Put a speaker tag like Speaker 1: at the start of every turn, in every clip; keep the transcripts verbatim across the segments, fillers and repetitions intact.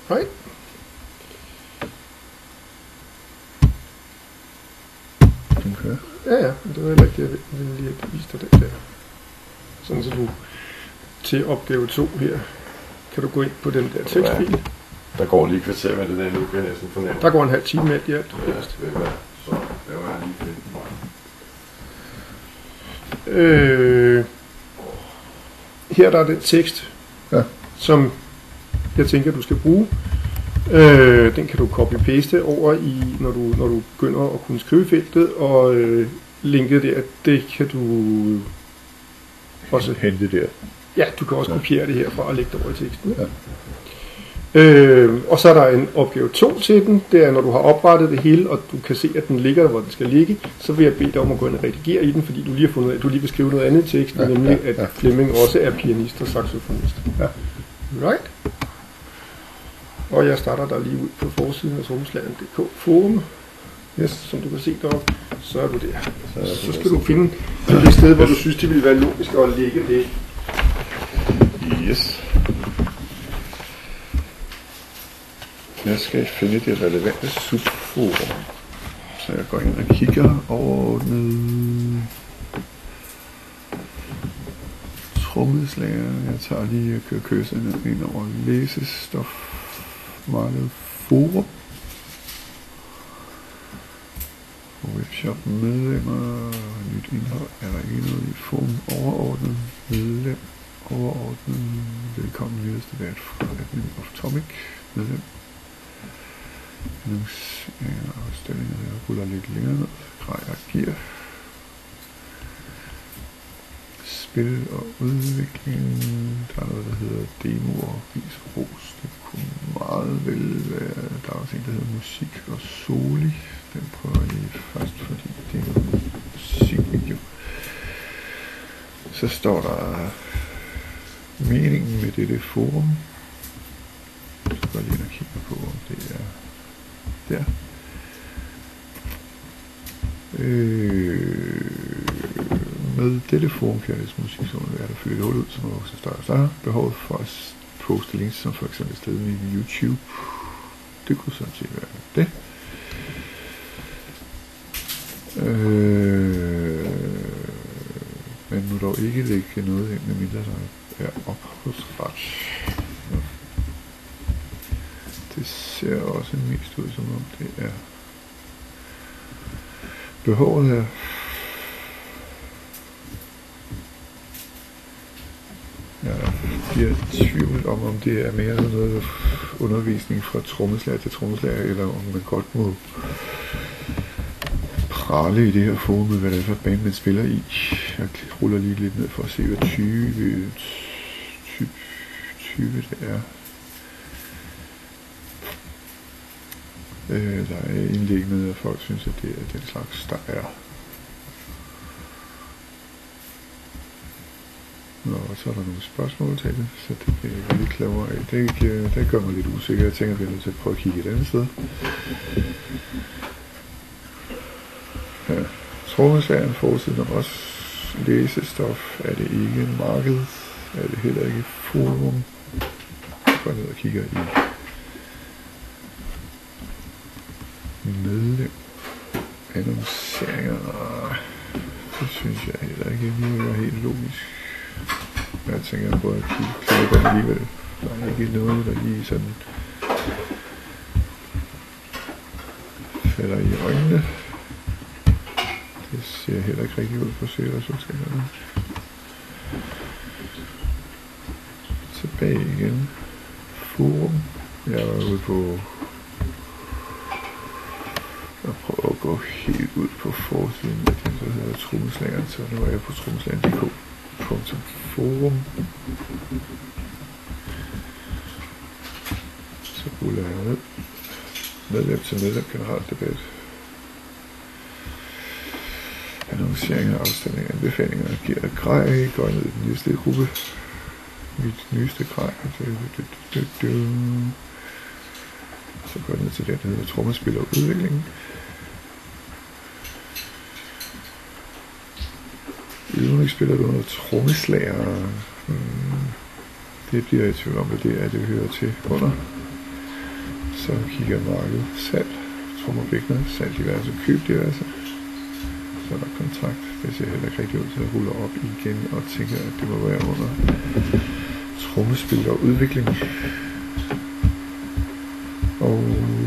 Speaker 1: Hej.
Speaker 2: Den kører.
Speaker 1: Ja, ja, det var heller ikke det, jeg ville lige have vist dig den der. Sådan så du til opgave to her, kan du gå ind på den der tekstfil.
Speaker 2: Ja. Der går lige kvarter med det der nu, kan jeg næsten fornemme.
Speaker 1: Der går en halv time med alt i alt.
Speaker 2: Ja, det vil være. Så der var jeg lige fedt.
Speaker 1: Øh, her der er den tekst,
Speaker 2: ja.
Speaker 1: som jeg tænker, du skal bruge. Øh, den kan du copy-paste over i, når du, når du begynder at kunne skrive feltet, og øh, linket der, det kan du også
Speaker 2: hente der.
Speaker 1: Ja, du kan også
Speaker 2: ja.
Speaker 1: kopiere det herfra og lægge det over i teksten.
Speaker 2: Ja.
Speaker 1: Øh, og så er der en opgave to til den. Det er, når du har oprettet det hele, og du kan se, at den ligger der, hvor den skal ligge, så vil jeg bede dig om at gå ind og redigere i den, fordi du lige har fundet, at du lige vil skrive noget andet i teksten, ja, nemlig ja, ja. at Flemming også er pianist og saxofonist.
Speaker 2: Ja.
Speaker 1: Right? Og jeg starter der lige ud på forsiden af trommeslageren punktum d k forum. Yes, som du kan se deroppe, så er du der. Så, så skal du finde det sted, hvor du synes, det ville være logisk at lægge det.
Speaker 2: Yes. Jeg skal finde det relevante subforum. Så jeg går ind og kigger overordnet trommeslager. Jeg tager lige og kører kørselen ind over læsestof. Marked forum. Webshop medlemmer. Nyt indhold. Er der ikke noget i forum overordnet medlem? Overordnet. Velkommen nyeste vært fra Admin of Topic. Medlem. Annonceringer og afstillinger. Jeg ruller lidt længere ned. Grejer gear. Spil og udvikling. Der er noget, der hedder demo og vis ros. Det kunne meget vel være. Der er også en, der hedder musik og soli. Den prøver jeg lige først, fordi det er noget musikvideo. Så står der meningen med dette forum. Så går jeg lige ind og kigger på, om det er der. Øh, med dette forum kan jeg musik, som er der flyttet ud, som er også større og større. Behovet for at poste links, som for eksempel sted med YouTube. Det kunne sådan set være det. Øh, men nu dog ikke lægge noget ind, medmindre der er ophavsret. Ja. Det ser også mest ud, som om det er behovet er jeg bliver i tvivl om, om det er mere noget undervisning fra trommeslager til trommeslager, eller om man godt må prale i det her forum med, hvad det er for et band, man spiller i. Jeg ruller lige lidt ned for at se, hvad type, type, type det er. Øh, der er indlæggende, at folk synes, at det er den slags, der er. Nå, og så er der nogle spørgsmål til det, så det bliver jeg lidt klogere af. Det, ikke, det gør mig lidt usikker. Jeg tænker, at vi er nødt til at prøve at kigge et andet sted. Ja, trommeslageren forsiden om også læsestof. Er det ikke marked? Er det heller ikke forum? Jeg går ned og kigger i medlem. Annonceringer. Det synes jeg heller ikke lige er helt logisk. Jeg tænker, at jeg prøver at kigge på det alligevel. Der er ikke noget, der lige sådan falder i øjnene. Det ser heller ikke rigtig ud på søgeresultaterne. Tilbage igen. Forum. Jeg var ude på... Jeg prøver at gå helt ud på forsiden af den, der hedder trommeslageren, så nu er jeg på trommeslageren punktum d k. Forum. Så ruller jeg ned. Medlem til medlem generelt debat. Annonceringer, afstemninger, anbefalinger, giver grej, går ned i den næste gruppe. Mit nyeste grej. Så går jeg ned til den, der hedder trommespil og udvikling. Udenrigsspiller du noget trommeslager? Hmm. Det bliver jeg i tvivl om, hvad det er, det hører til under. Så kigger jeg markedet. Salg. Trummer bækkener. Salg diverse. Køb diverse. Så er der kontrakt. Det ser heller ikke rigtig ud til at rulle op igen. Og tænker, at det må være under trommespil og udvikling. Og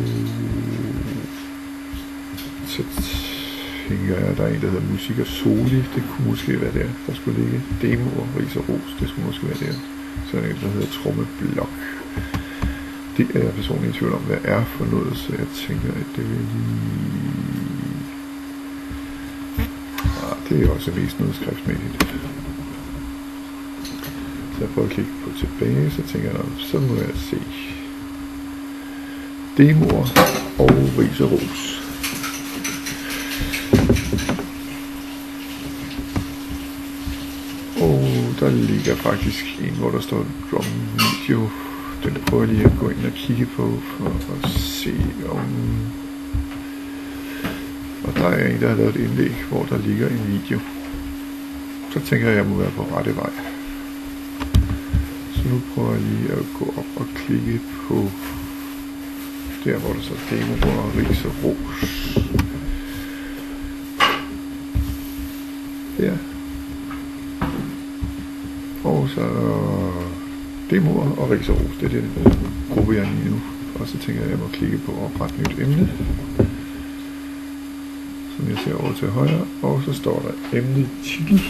Speaker 2: så tænker jeg, at der er en, der hedder Musik og Soli. Det kunne måske være der. Der skulle ligge Demo og Ris og Ros. Det skulle måske være der. Så er der en, der hedder Trommeblok. Det er jeg personligt i tvivl om, hvad er for noget, så jeg tænker, at det vil lige... Ah, det er også mest noget skriftsmæssigt. Så jeg prøver at klikke på tilbage, så tænker jeg, så må jeg se Demoer og Ris og Ros. Og der ligger faktisk en, hvor der står drum video. Den prøver jeg lige at gå ind og kigge på, for at se om... Og der er en, der har lavet et indlæg, hvor der ligger en video. Så tænker jeg, at jeg må være på rette vej. Så nu prøver jeg lige at gå op og klikke på der, hvor der så Demo og Ris og Ros. Der. Og så Demoer og Ris og Ros. Det er den gruppe, jeg er i nu. Og så tænker jeg, at jeg må klikke på opret nyt emne. Som jeg ser over til højre. Og så står der emne titel.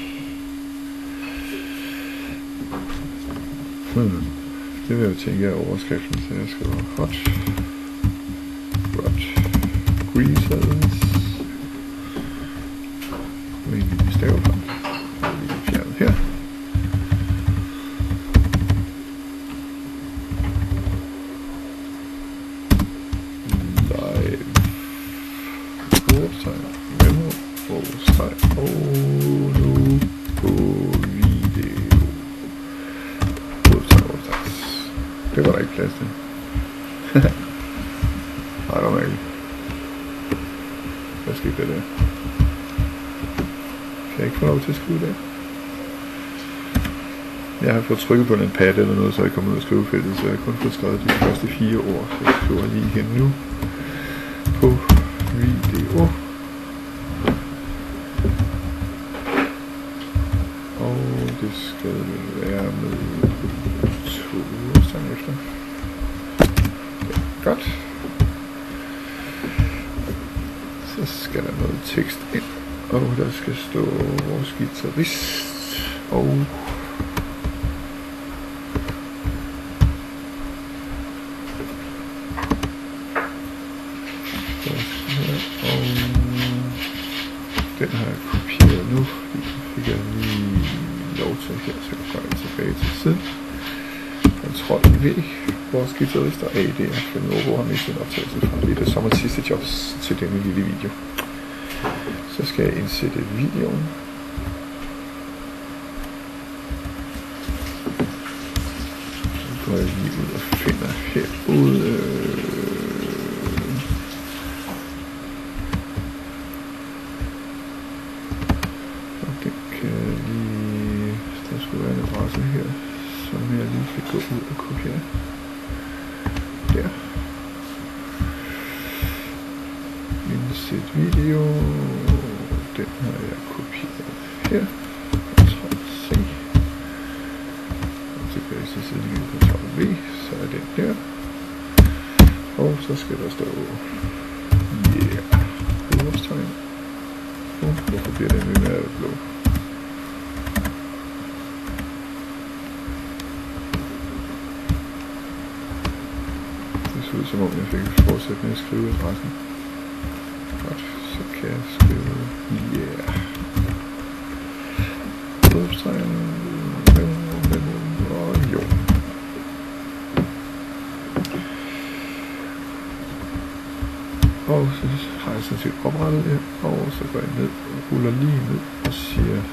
Speaker 2: Hmm. Det vil jeg tænke er overskriften, så jeg skriver hot. Hot. Greasers. Med en lille stavefrem. Lige fjernet her. Og nu på video. Det var der ikke plads til. Nej, det var mærkeligt. Hvad skete der der? Kan jeg ikke få lov til at skrive det? Jeg har fået trykket på en pad eller noget, så jeg kommer ud af skrivefeltet, så jeg har kun fået skrevet de første fire ord. Så jeg skriver lige igen nu på video. Det skal være med to sammen efter. Ja, godt. Så skal der noget tekst ind, og der skal stå vores guitarist og og den har jeg kopieret nu, fordi fik jeg lige lov til her, så jeg går tilbage til siden. Kontrol V, vores guitarist og A, det er for nu, hvor han mistet en optagelse fra. Det er det som et sidste jobs til denne lille video. Så skal jeg indsætte videoen. Så går jeg lige ud og finder herude. Her, som jeg lige kan gå ud og kopiere. Der. Indsæt video. Den har jeg kopieret her. Kontrol C. Og tilbage til siden igen. Kontrol V. Så er den der. Og så skal der stå yeah. Udråbstegn. Og hvorfor bliver den ved med at blå? Ud, som om jeg fik fortsætte med at skrive adressen. Godt, så kan jeg skrive yeah. Udopstegn og jo. Og så har jeg sådan set oprettet det, og så går jeg ned og ruller lige ned og siger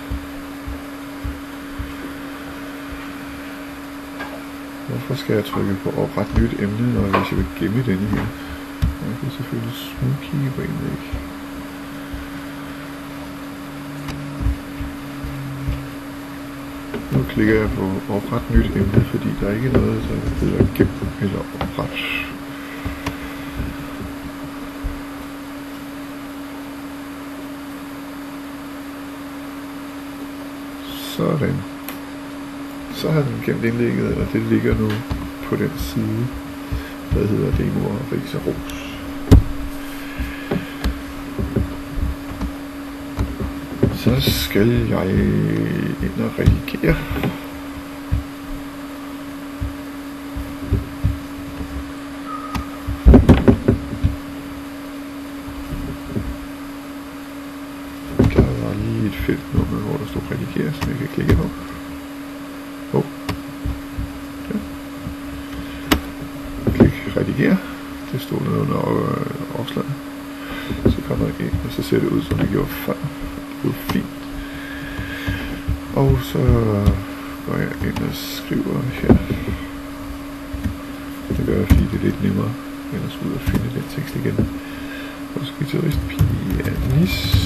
Speaker 2: hvorfor skal jeg trykke på opret nyt emne, når hvis jeg vil gemme denne her? Jeg kan selvfølgelig smugkigge på en væg. Nu klikker jeg på opret nyt emne, fordi der er ikke noget, der hedder gem eller opret. Sådan. Så har den gemt indlægget, eller det ligger nu på den side, der hedder Demoer, Ris og Ros. Så skal jeg ind og redigere. Der var lige et felt nummer, hvor der stod redigere, som jeg kan klikke på. Oh. Ja. Klik redigere. Det stod nede under øh, opslaget. Så kommer jeg ind, og så ser det ud, som jeg gjorde før. Det er fint. Og så går jeg ind og skriver her. Det gør jeg, fordi det er lidt nemmere, end at skulle ud og finde den tekst igen. Og så guitarist, pianist,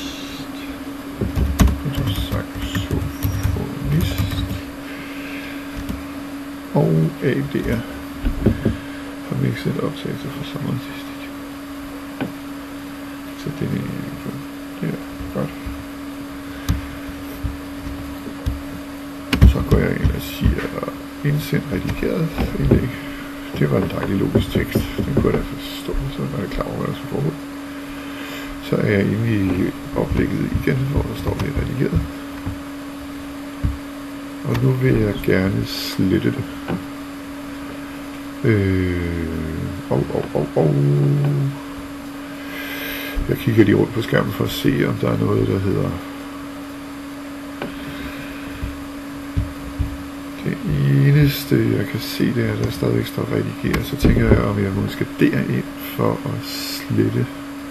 Speaker 2: saxofonist og A D'er har mixet optagelser fra sommeren sidste. Så det er det er godt. Så går jeg ind og siger indsend redigeret indlæg. Det var en dejlig logisk tekst. Den kunne jeg da forstå, så var jeg klar over, hvad der skulle foregå. Så er jeg inde i oplægget igen, hvor der står det redigeret. Og nu vil jeg gerne slette det. Øh, og, og, og, og. Jeg kigger lige rundt på skærmen for at se, om der er noget, der hedder... Det eneste, jeg kan se, det er, at der stadigvæk står redigere. Så tænker jeg, om jeg måske derind for at slette.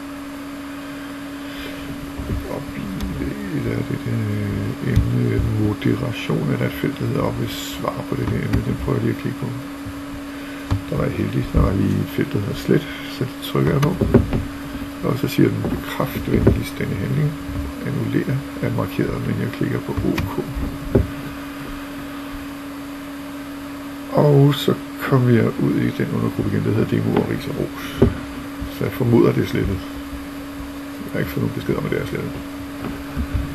Speaker 2: Og der er det der emne moderation, er der et felt, der hedder op ved svar på det der emne. Den prøver jeg lige at klikke på. Der var jeg heldig. Der var lige et felt, der hedder slet, så det trykker jeg på. Og så siger den, bekræft venligst denne handling. Annulere er markeret, men jeg klikker på OK. Og så kommer jeg ud i den undergruppe igen, der hedder Demoer, Ris og Ros. Så jeg formoder, det er slettet. Jeg har ikke fået nogen besked om, at det er slettet.